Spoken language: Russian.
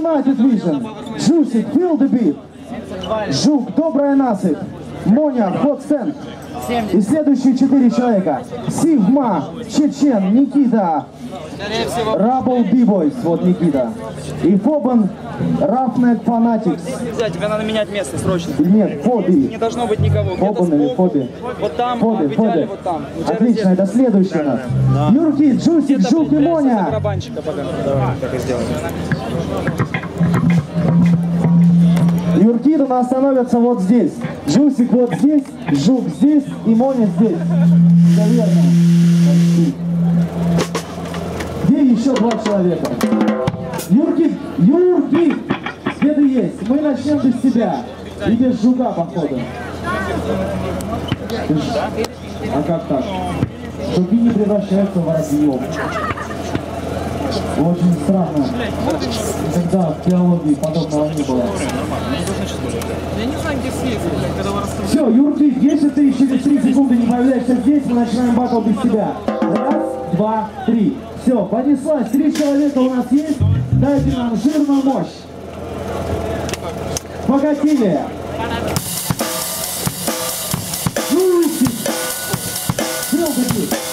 United Vision. Juicy, feel the beat. Жук, добрая насыпь. Моня, ход стенд. И следующие 4 человека. Сигма, Чечен, Никита. Рабл B-Boys, вот Никита. И Фобан, Roughneck Fanatics. Нельзя, тебе надо менять место срочно. Нет, Фоби. Не должно быть никого. Фобан или Фоби? Вот там, Фоби, в идеале Фоби. вот там. Отлично, это следующий у нас. Юрки, Джусик, Жук и Моня. Барабанщика пока. Давай, так и сделаем. Юркид у нас становятся вот здесь. Джусик вот здесь, Жук здесь и Моня здесь. Все верно. Где еще 2 человека? Юркид, Юркид! Следы есть. Мы начнем без тебя. И без Жука, походу. А как так? Жуки не превращаются в воробьев. Очень странно. Никогда в теологии подобного не было. Я не знаю, где съесть, когда вы рассказываете. Все, Юрки, если ты через 3 секунды не появляешься здесь, мы начинаем батл без тебя. 1, 2, 3. Все, понеслась. 3 человека у нас есть. Дайте нам жирную мощь. Покатили. Юрки. Стрелка.